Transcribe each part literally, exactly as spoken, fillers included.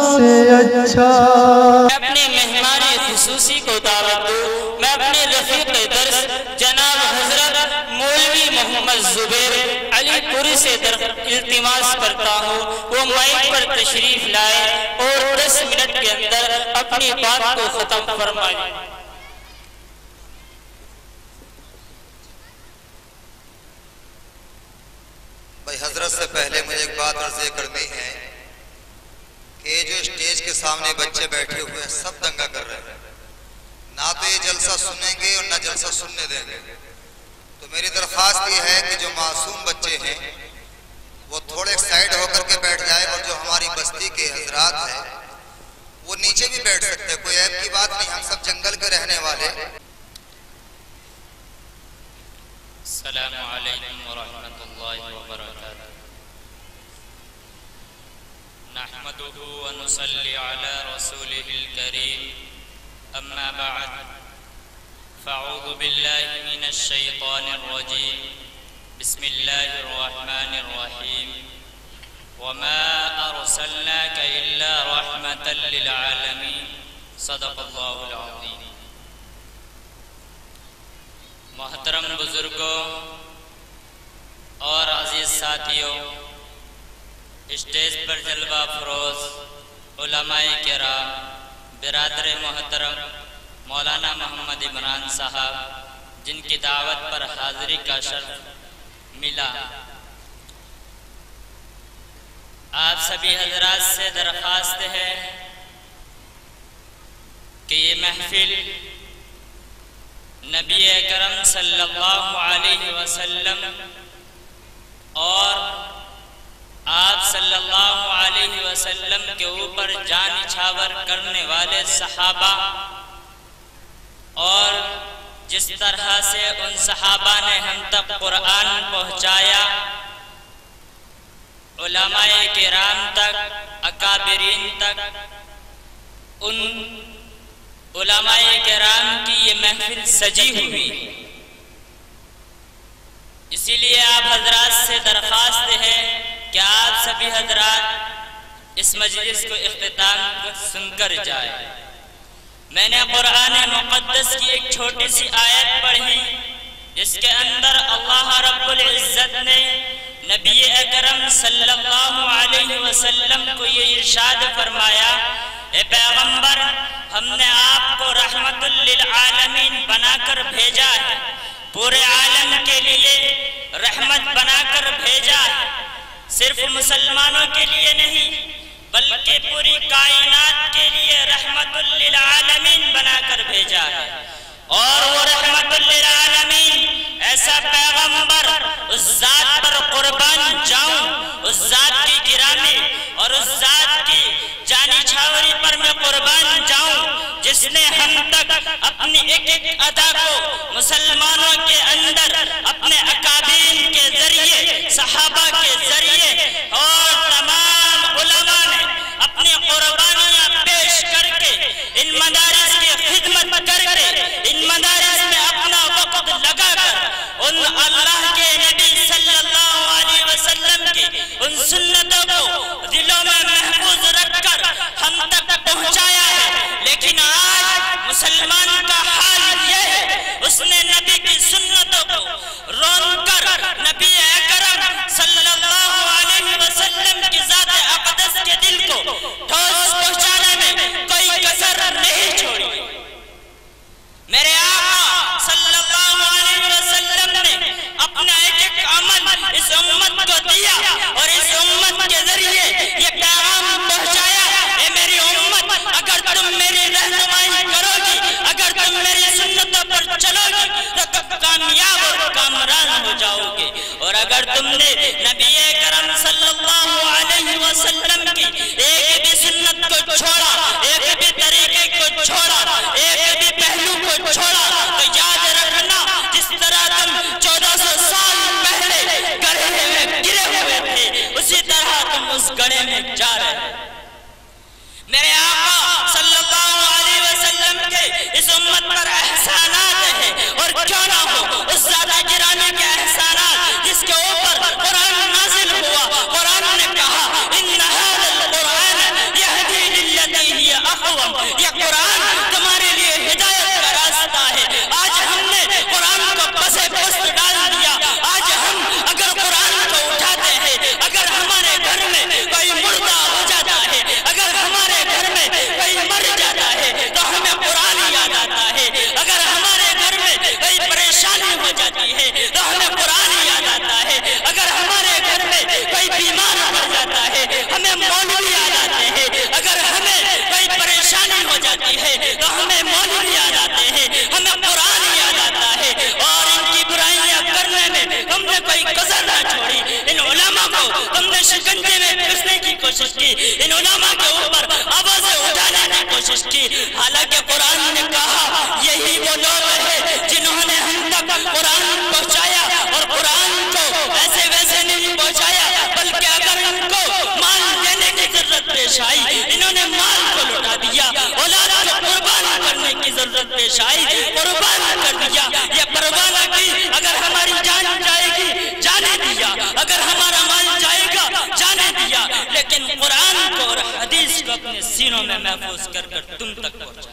سے اچھا. میں اپنے مہمان خصوصی کو دعوت دوں. میں اپنے رفیق درس جناب حضرت مولوی محمد زبیر علی پوری سے التماس کرتا ہوں وہ مائک پر تشریف لائے اور دس منٹ کے اندر اپنی بات کو ختم فرمائے. بھائی حضرت سے پہلے مجھے ایک بات عرض کرنی ہے کہ جو اسٹیج کے سامنے بچے بیٹھے ہوئے ہیں سب دنگا کر رہے ہیں. نہ تو یہ جلسہ سنیں گے اور نہ جلسہ سننے دیں گے. تو میری درخواست یہ ہے کہ جو معصوم بچے ہیں وہ تھوڑے سائیڈ ہو کر کے بیٹھ جائے اور جو ہماری بستی کے حضرات ہیں وہ نیچے بھی بیٹھ سکتے ہیں. کوئی عیب کی بات نہیں, ہم سب جنگل کے رہنے والے. السلام علیکم ورحمۃ اللہ وبرکاتہ. نحمده ونصلي على رسوله الكريم اما بعد فاعوذ بالله من الشيطان الرجيم بسم الله الرحمن الرحيم وما ارسلناك الا رحمة للعالمين صدق الله العظيم. محترم بزرگوں اور عزیز ساتھیوں, اسٹیج پر جلوہ فروز علماء کرام, برادر محترم مولانا محمد عمران صاحب جن کی دعوت پر حاضری کا شرف ملا, آپ سبھی حضرات سے درخواست ہے کہ یہ محفل نبی اکرم صلی اللہ علیہ وسلم اور آپ صلی اللہ علیہ وسلم کے اوپر جان نچھاور کرنے والے صحابہ اور جس طرح سے ان صحابہ نے ہم تک قرآن پہنچایا, علماء کرام تک, اکابرین تک, ان علماء کرام کی یہ محفل سجی ہوئی. اسی لیے آپ حضرات سے درخواست ہے کہ آپ سبھی حضرات اس مجلس کو اختتام سن کر جائے. میں نے قرآن مقدس کی ایک چھوٹی سی آیت پڑھی جس کے اندر اللہ رب العزت نے نبی اکرم صلی اللہ علیہ وسلم کو یہ ارشاد فرمایا, اے پیغمبر ہم نے آپ کو رحمت للعالمین بنا کر بھیجا ہے, پورے عالم کے لیے رحمت بنا کر بھیجا ہے, صرف مسلمانوں کے لیے نہیں بلکہ پوری کائنات کے لیے رحمت للعالمین بنا کر بھیجا ہے. اور وہ رحمت للعالمین ایسا پیغمبر, اس ذات پر قربان جاؤں, اس ذات کی گرامی اور اس ذات کی جانی چھاوری پر میں قربان جاؤں جس نے ہم تک اپنی ایک ایک ادا کو مسلمانوں کے اندر اپنے اکابرین کے ذریعے, صحابہ کے ذریعے اور تمام علماء نے اپنی قربانیاں پیش کر کے ان مدارس کی خدمت کر کے ان مدارس میں اپنا وقت لگا کر ان اللہ کے نبی صلی اللہ علیہ وسلم کی ان سنتوں کو دلوں میں محفوظ رکھ کر ہم تک پہنچایا ہے. لیکن آج مسلمان کا حال یہ ہے, اس نے نبی کی سنتوں کو رون کر نبی اکرم صلی اللہ علیہ وسلم کی ذات اقدس کے دل کو ٹھوس پہنچانے میں کوئی کسر نہیں چھوڑی. میرے آقا صلی اللہ علیہ وسلم نے اپنا ایک ایک عمل اس امت کو دیا اور اس امت کے ذریعے یہ پیغام پہنچایا, اے میری امت اگر تم میری رہنمائی کرو گی, اگر تم میری سنتوں پر چلو گی تو تم کامیاب اور کامران ہو جاؤ گے. اور اگر تم نے نبی اکرم صلی اللہ علیہ وسلم کی ایک بھی سنت کو چھوڑا, ایک بھی طریقے کو چھوڑا, ایک بھی پہلو کو چھوڑا تو یاد رکھنا جس طرح تم چودہ سو سال پہلے گڑھے میں گرے ہوئے تھے اسی طرح تم اس گڑھے میں جا رہے. میرے آقا صلی اللہ علیہ وسلم کے اس امت پر احسانات ہیں, اور کیوں نہ ہو اس ذات گرامی کے احسانات جس کے اوپر قرآن جاتی ہے تو ہمیں قرآن یاد آتا ہے، اگر ہمارے گھر میں کوئی بیمار پڑ جاتا ہے ہمیں مولوی یاد آتے ہیں، اگر ہمیں کوئی پریشانی ہو جاتی ہے تو ہمیں مولوی یاد آتے ہیں، ہمیں قرآن یاد آتا ہے۔ اور ان کی برائیاں کرنے میں ہم نے کوئی کسر نہ چھوڑی، ان علماء کو ہم نے شکنجے میں پھنسنے کی کوشش کی، ان علماء کے اوپر آوازیں اٹھانے کی کوشش کی، حالانکہ قرآن نے کہا یہی وہ لوگ ہیں جنہوں نے ہم تک قرآن پہنچایا، اور قرآن کو ایسے ویسے نہیں پہنچایا، بلکہ اگر ان کو مال دینے کی ضرورت پیش آئی انہوں نے مال کو لٹا دیا، اولاد کو قربان کرنے کی ضرورت پیش آئی قربان کر دیا، یہ پرواہ نہ کی، اگر ہماری جان جائے گی جانے دیا، اگر ہمارا مال جائے گا جانے دیا، لیکن قرآن کو اور حدیث کو اپنے سینوں میں محفوظ کر کر تم تک پہنچا۔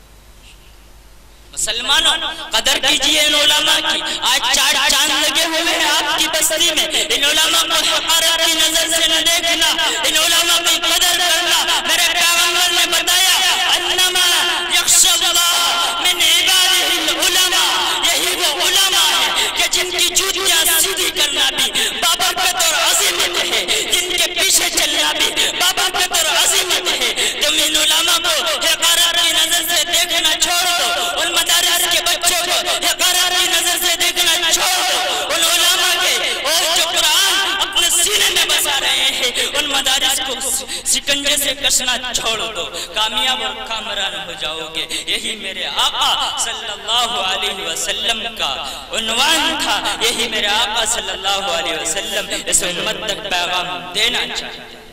مسلمانوں قدر کیجئے ان علماء کی، آج چار چاند لگے ہوئے ہیں آپ کی بستی میں، ان علماء کو حقارت کی نظر سے نہ دیکھنا، ان علماء کی قدر کرنا۔ میرے پیغمبر نے بتایا انما یخشی اللہ من عبادہ العلماء، یہی وہ علماء ہیں کہ جن کی جوتیاں سیدھی کرنا بھی بابرکت اور عظمت ہے، جن کے پیچھے چلنا بھی بابرکت اور عظمت ہے۔ تم ان علماء کو حقارت کی نظر سے دیکھنا چھوڑ دو، ان مدارس کے بچوں کو حقارت کی نظر سے دیکھنا چھوڑ دو، ان علماء کے اور جو قرآن اپنے سینے میں بسا رہے ہیں ان مدارس کو سکنجے سے کشنا چھوڑ دو، کامیاب اور کامران ہو جاؤ گے۔ یہی میرے آقا صلی اللہ علیہ وسلم کا عنوان تھا، یہی میرے آقا صلی اللہ علیہ وسلم اس امت تک پیغام دینا چاہتے ہیں۔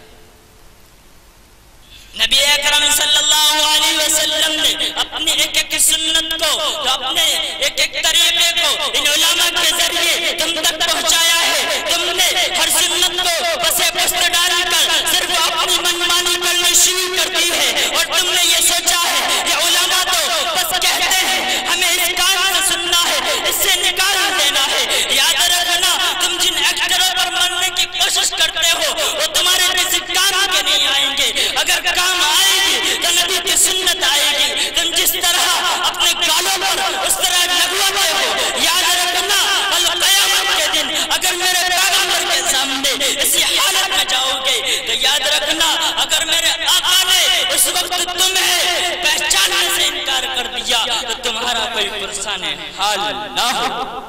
نبی اکرم صلی اللہ علیہ وسلم نے اپنی ایک ایک سنت کو، اپنے ایک ایک طریقے کو ان علماء کے ذریعے تم تک پہنچایا ہے۔ تم نے ہر سنت کو بسے پست ڈال کر صرف اپنی منمانی کرنی شروع کر دی ہے، اور تم نے یہ سوچا ہے کہ علماء تو بس کہتے ہیں ہمیں اس کام سے سننا ہے، اس سے نکال دینا ہے۔ یاد رکھنا تم جن ایکٹروں پر مرنے کی کوشش کرتے ہو وہ تمہارے کسی کام کے نہیں آئیں گے، اگر کام آئے گی تو نبی کی سنت آئے گی۔ تم جس طرح اپنے گالوں پر اس طرح لگواتے ہو، یاد رکھنا القیامت کے دن اگر میرے پیغمبر کے سامنے اسی حالت میں جاؤ گے تو یاد رکھنا اگر میرے آقا نے اس وقت تمہیں پہچاننے سے انکار کر دیا تو تمہارا کوئی پرسان حال نہ ہو۔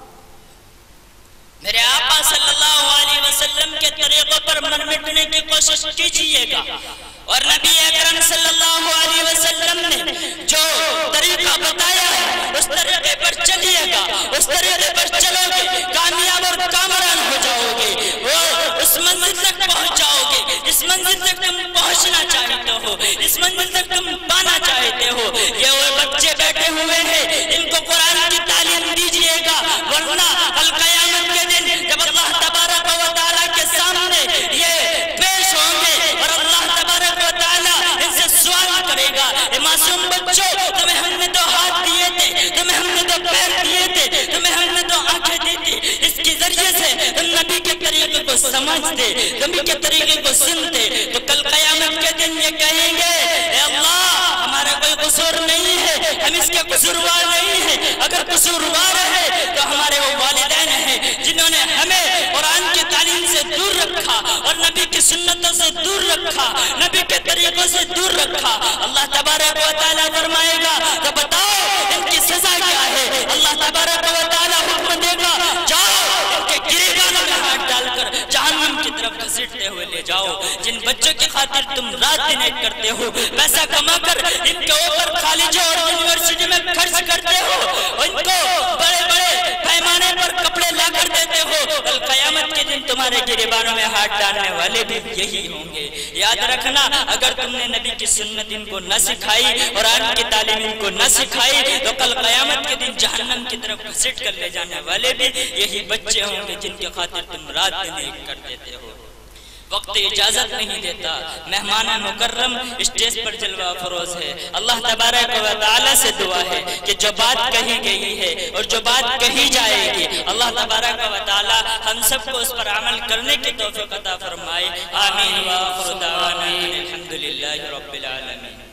میرے آقا صلی اللہ علیہ وسلم کے طریقوں پر مر مٹنے کی کوشش کیجئے گا، اور نبی اکرم صلی اللہ علیہ وسلم نے جو طریقہ بتایا ہے اس طریقے پر چلیے گا، اس طریقے پر چلو گے کامیاب اور کامران ہو جاؤ گے، وہ اس منزل تک پہنچ جاؤ گے جس منزل تک تم پہنچنا چاہتے ہو، اس منزل تک تم پانا چاہتے ہو۔ یہ وہ بچے بیٹھے ہوئے ہیں ان کو قرآن کی تعلیم دیجئے گا، ورنہ القیامت کے دن جب اللہ تبارک و تعالیٰ کے سامنے یہ پیش ہوں گے اور اللہ تبارک و تعالیٰ ان سے سوال کرے گا، اے معصوم بچوں تمہیں ہم نے تو ہاتھ دیے تھے، تمہیں ہم نے تو پیر دیے تھے، تمہیں ہم نے تو آنکھیں دی تھی، اس کی ذریعے سے تم نبی کے طریقے کو سمجھتے، نبی کے طریقے کو سنتے، تو کل قیامت کے دن یہ کہیں گے اے اللہ ہمارا کوئی قصور نہیں ہے، ہم اس کے قصوروار نہیں ہیں، اگر قصوروار ہے تو ہمارے وہ والدین ہیں جنہوں نے ہمیں قرآن کی تعلیم سے دور رکھا اور نبی کی سنتوں سے دور رکھا، نبی کے طریقوں سے دور رکھا۔ اللہ تبارک و تعالیٰ فرمائے گا تو بتاؤ ان کی سزا کیا ہے؟ اللہ تبارک و تعالیٰ حکم دے گا جاؤ ان کے گریبانوں میں ہاتھ ڈال کر جہنم کی طرف گھسیٹتے ہوئے لے جاؤ۔ جن بچوں کی خاطر تم رات دن ایک کرتے ہو، پیسہ کما کر ان کے اوپر کالجوں اور یونیورسٹی میں خرچ کرتے ہو، ان کو بڑے بڑے پیمانے پر کپڑے لا کر دیتے ہو، کل قیامت کے دن تمہارے گریبانوں میں ہاتھ ڈالنے والے بھی یہی ہوں گے۔ یاد رکھنا اگر تم نے نبی کی سنت ان کو نہ سکھائی، قرآن کی تعلیم ان کو نہ سکھائی، تو کل قیامت کے دن جہنم کی طرف گھسیٹ کر لے جانے والے بھی یہی بچے ہوں گے جن کی خاطر تم رات دن ایک کر دیتے ہو۔ وقت اجازت نہیں دیتا، مہمان مکرم اسٹیج پر جلوہ فروز ہے۔ اللہ تبارک و تعالیٰ سے دعا ہے کہ جو بات کہی گئی ہے اور جو بات کہی جائے گی اللہ تبارک و تعالیٰ ہم سب کو اس پر عمل کرنے کی توفیق عطا فرمائے۔ آمین وآخر دعوانا الحمدللہ رب العالمین۔